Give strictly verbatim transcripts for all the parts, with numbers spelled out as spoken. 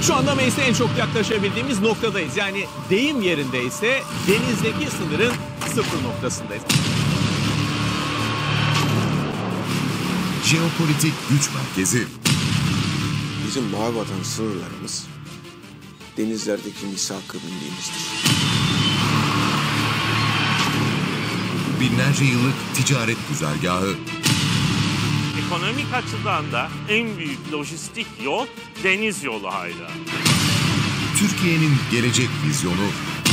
Şu anda Mayıs'a en çok yaklaşabildiğimiz noktadayız. Yani deyim yerinde ise denizdeki sınırın sıfır noktasındayız. Jeopolitik güç merkezi. Bizim mavi vatan sınırlarımız denizlerdeki misak-ı millimizdir. Binlerce yıllık ticaret güzergahı. Ekonomik açıdan da en büyük lojistik yol deniz yolu hala. Türkiye'nin gelecek vizyonu.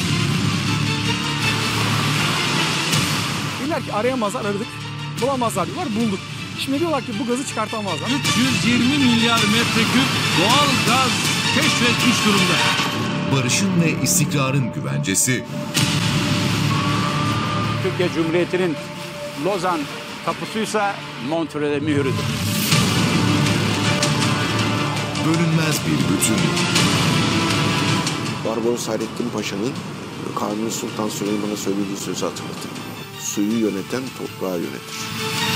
Dediler ki arayamazlar, aradık. Bulamazlar diyorlar, bulduk. Şimdi diyorlar ki bu gazı çıkartamazlar. üç yüz yirmi milyar metreküp doğal gaz keşfetmiş durumda. Barışın ve istikrarın güvencesi. Türkiye Cumhuriyeti'nin Lozan tapusuysa Montreal'e mührüdür. Bölünmez bir bütün. Barbaros Hayrettin Paşa'nın Kanuni Sultan Süleyman'a söylediği sözü hatırlatır. Suyu yöneten toprağı yönetir.